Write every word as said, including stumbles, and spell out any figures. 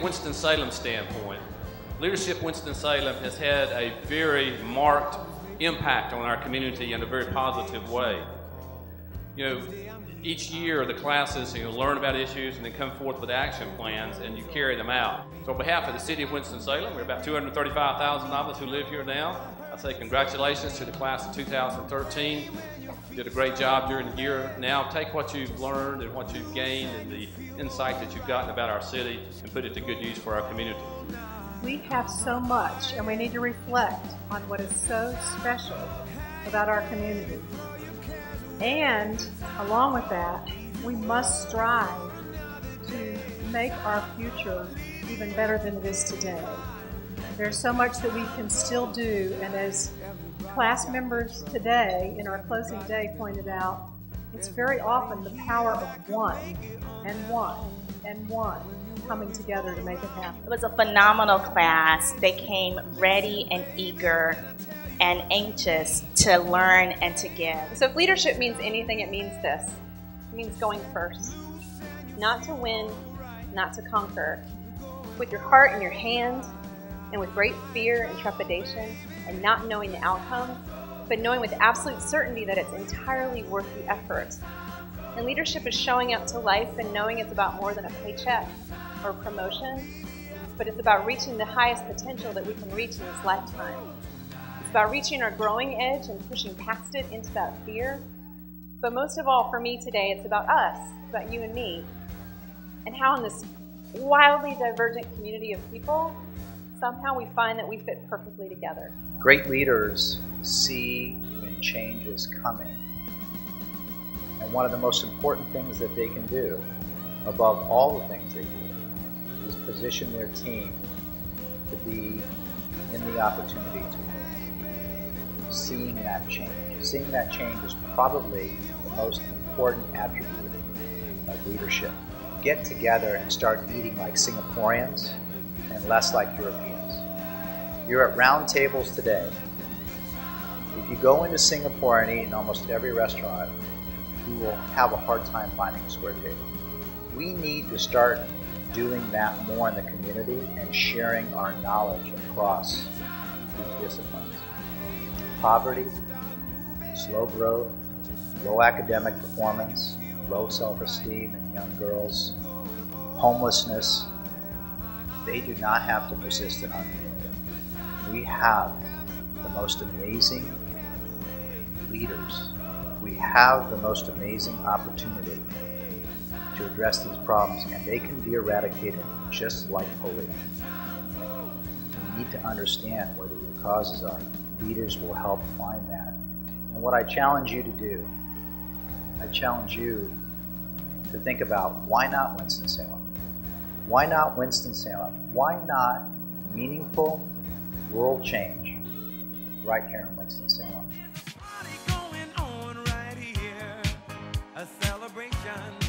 Winston-Salem standpoint, Leadership Winston-Salem has had a very marked impact on our community in a very positive way. You know, each year the classes, you know, learn about issues and then come forth with action plans and you carry them out. So on behalf of the city of Winston-Salem, we're about two hundred thirty-five thousand of us who live here now. I say congratulations to the class of two thousand thirteen. You did a great job during the year. Now take what you've learned and what you've gained and the insight that you've gotten about our city and put it to good use for our community. We have so much, and we need to reflect on what is so special about our community. And along with that, we must strive to make our future even better than it is today. There's so much that we can still do, and as class members today in our closing day pointed out, it's very often the power of one and one and one coming together to make it happen. It was a phenomenal class. They came ready and eager and anxious to learn and to give. So if leadership means anything, it means this. It means going first. Not to win, not to conquer. With your heart in your hand and with great fear and trepidation and not knowing the outcome, but knowing with absolute certainty that it's entirely worth the effort. And leadership is showing up to life and knowing it's about more than a paycheck or promotion, but it's about reaching the highest potential that we can reach in this lifetime. It's about reaching our growing edge and pushing past it into that fear. But most of all, for me today, it's about us, it's about you and me, and how in this wildly divergent community of people, somehow we find that we fit perfectly together. Great leaders see when change is coming. And one of the most important things that they can do, above all the things they do, is position their team to be in the opportunity to win. Seeing that change. Seeing that change is probably the most important attribute of leadership. Get together and start eating like Singaporeans and less like Europeans. You're at round tables today. If you go into Singapore and eat in almost every restaurant, you will have a hard time finding a square table. We need to start doing that more in the community and sharing our knowledge across these disciplines. Poverty, slow growth, low academic performance, low self-esteem in young girls, homelessness, they do not have to persist in our community. We have the most amazing leaders. We have the most amazing opportunity to address these problems, and they can be eradicated just like polio. We need to understand where the root causes are. Leaders will help find that. And what I challenge you to do, I challenge you to think about, why not Winston-Salem? Why not Winston-Salem? Why not meaningful world change right here in Winston-Salem? Party going on right here, a celebration.